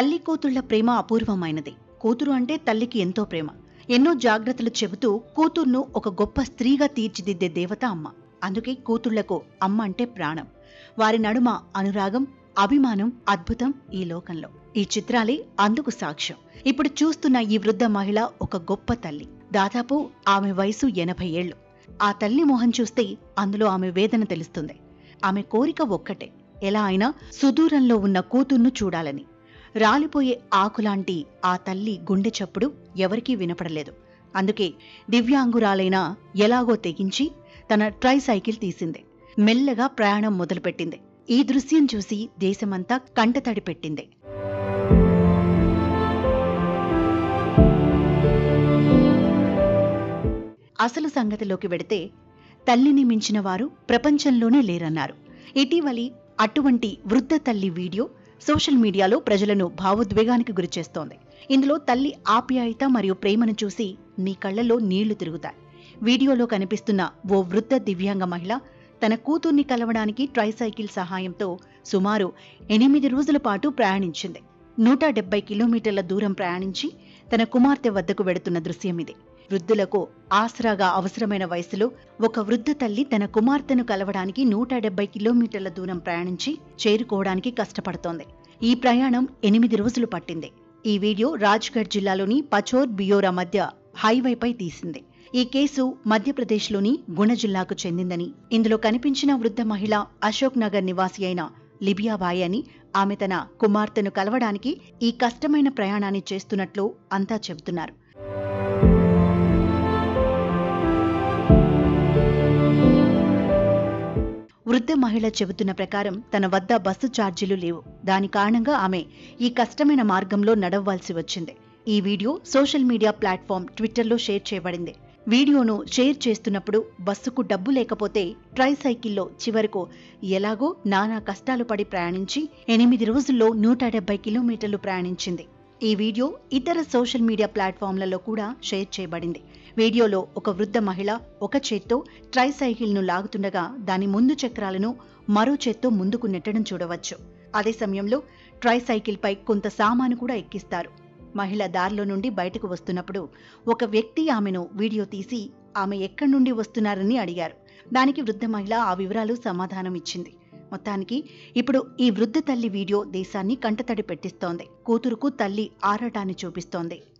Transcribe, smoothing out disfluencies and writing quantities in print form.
తల్లి కూతుళ్ల ప్రేమ అపూర్వమైనది. కూతురు అంటే తల్లికి ఎంతో ప్రేమ. ఎన్నో జాగ్రత్తలు చెబుతూ కూతుర్ను ఒక గొప్ప స్త్రీగా తీర్చిదిద్దే దేవత అమ్మ. అందుకే కూతుళ్లకు అమ్మ అంటే ప్రాణం. వారి నడుమ అనురాగం, అభిమానం అద్భుతం ఈ లోకంలో. ఈ చిత్రాలే అందుకు సాక్ష్యం. ఇప్పుడు చూస్తున్న ఈ వృద్ధ మహిళ ఒక గొప్ప తల్లి. దాదాపు ఆమె వయసు 80 ఏళ్లు. ఆ తల్లి మొహం చూస్తే అందులో ఆమె వేదన తెలుస్తుంది. ఆమె కోరిక ఒక్కటే, ఎలా అయినా సుదూరంలో ఉన్న కూతుర్ను చూడాలని. రాలిపోయే ఆకులాంటి ఆ తల్లి గుండె చప్పుడు ఎవరికీ వినపడలేదు. అందుకే దివ్యాంగురాలైనా ఎలాగో తెగించి తన ట్రైసైకిల్ తీసింది. మెల్లగా ప్రయాణం మొదలుపెట్టింది. ఈ దృశ్యం చూసి దేశమంతా కంటతడి పెట్టింది. అసలు సంగతిలోకి వెడితే తల్లిని మించిన వారు ప్రపంచంలోనే లేరన్నారు. ఇటీవలి అటువంటి వృద్ధ తల్లి వీడియో సోషల్ మీడియాలో ప్రజలను భావోద్వేగానికి గురిచేస్తోంది. ఇందులో తల్లి ఆప్యాయత మరియు ప్రేమను చూసి నీ కళ్లలో నీళ్లు తిరుగుతాయి. వీడియోలో కనిపిస్తున్న ఓ వృద్ధ దివ్యాంగ మహిళ తన కూతుర్ని కలవడానికి ట్రైసైకిల్ సహాయంతో సుమారు 8 రోజుల పాటు ప్రయాణించింది. 170 కిలోమీటర్ల దూరం ప్రయాణించి తన కుమార్తె వద్దకు వెడుతున్న దృశ్యం ఇది. వృద్ధులకు ఆసరాగా అవసరమైన వయసులో ఒక వృద్ధ తల్లి తన కుమార్తెను కలవడానికి 170 కిలోమీటర్ల దూరం ప్రయాణించి చేరుకోవడానికి కష్టపడుతోంది. ఈ ప్రయాణం 8 రోజులు పట్టింది. ఈ వీడియో రాజ్గఢ్ జిల్లాలోని పచోర్ బియోరా మధ్య హైవేపై తీసింది. ఈ కేసు మధ్యప్రదేశ్లోని గుణ జిల్లాకు చెందిందని, ఇందులో కనిపించిన వృద్ధ మహిళ అశోక్ నగర్ నివాసి అయిన లిబియాబాయి అని, ఆమె తన కుమార్తెను కలవడానికి ఈ కష్టమైన ప్రయాణాన్ని చేస్తున్నట్లు అంతా చెబుతున్నారు. వృద్ధ మహిళ చెబుతున్న ప్రకారం తన వద్ద బస్సు ఛార్జీలు లేవు. దాని కారణంగా ఆమె ఈ కష్టమైన మార్గంలో నడవవలసి వచ్చింది. ఈ వీడియో సోషల్ మీడియా ప్లాట్ఫామ్ ట్విట్టర్లో షేర్ చేయబడింది. వీడియోను షేర్ చేస్తున్నప్పుడు బస్సుకు డబ్బు లేకపోతే ట్రైసైకిల్లో చివరకు ఎలాగో నానా కష్టాలు పడి ప్రయాణించి 8 రోజుల్లో 170 కిలోమీటర్లు ప్రయాణించింది. ఈ వీడియో ఇతర సోషల్ మీడియా ప్లాట్ఫామ్లలో కూడా షేర్ చేయబడింది. వీడియోలో ఒక వృద్ధ మహిళ ఒక చేత్తో ట్రైసైకిల్ను లాగుతుండగా దాని ముందు చక్రాలను మరో చేత్తో ముందుకు నెట్టడం చూడవచ్చు. అదే సమయంలో ట్రైసైకిల్పై కొంత సామాను కూడా ఎక్కిస్తారు. మహిళ దారిలో నుండి బయటకు వస్తున్నప్పుడు ఒక వ్యక్తి ఆమెను వీడియో తీసి ఆమె ఎక్కడి నుండి వస్తున్నారని అడిగారు. దానికి వృద్ధ మహిళ ఆ వివరాలు సమాధానం ఇచ్చింది. మొత్తానికి ఇప్పుడు ఈ వృద్ధ తల్లి వీడియో దేశాన్ని కంటతడి పెట్టిస్తోంది. కూతురుకు తల్లి ఆరాటాన్ని చూపిస్తోంది.